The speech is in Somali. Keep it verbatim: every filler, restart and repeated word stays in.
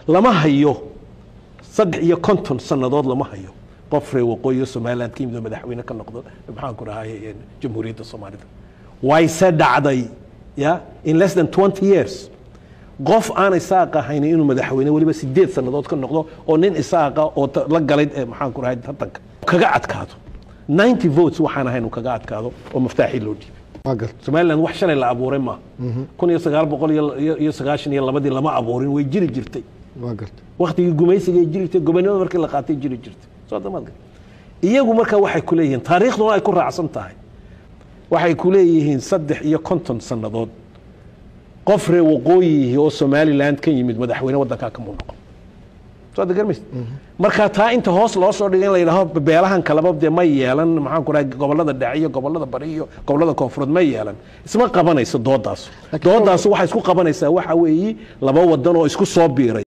لما هيو صدق iyo konton sanadood lama hayo qof reer waqooyi Soomaaliland kiimada madaxweyne ka noqdo maxaan ku rahay jamhuuriyadda Soomaalida way sadacday ya in less than twenty years qof aan isaaqa hayna inuu madaxweyne waliba sideed sanadood ka noqdo oo nin isaaqa oo la galay maxaan ku rahay tartanka kaga adkaado ninety votes waxaan ahayn kaga adkaado oo maftaaxi loo dhiibay Soomaaliland wax shalay la abuuray ma kun iyo sagaal boqol iyo sagaashan iyo labadii lama abuurin way jiri jirtay waqti gumaysiga jirtay gobonimada markii la qaatay jiri jirtay soo dhammaad iyagu marka waxay ku leeyihiin taariikhdu ay ku raacsan tahay waxay ku leeyihiin saddex iyo konton sanadood qof reer waqooyi oo Soomaaliland ka yimid madaxweyne wadanka ka muuqdo soo dagarmis marka taa inta hoos loo soo dhigay in la yiraahdo beelahan kala babde ma yeelan maxaan ku raay gobolada dhaciyo gobolada bari iyo gobolada koonfureed ma yeelan isma qabanayso doodaas doodaas waxa isku qabanaysaa waxa weeyi laba wadan oo isku soo biiray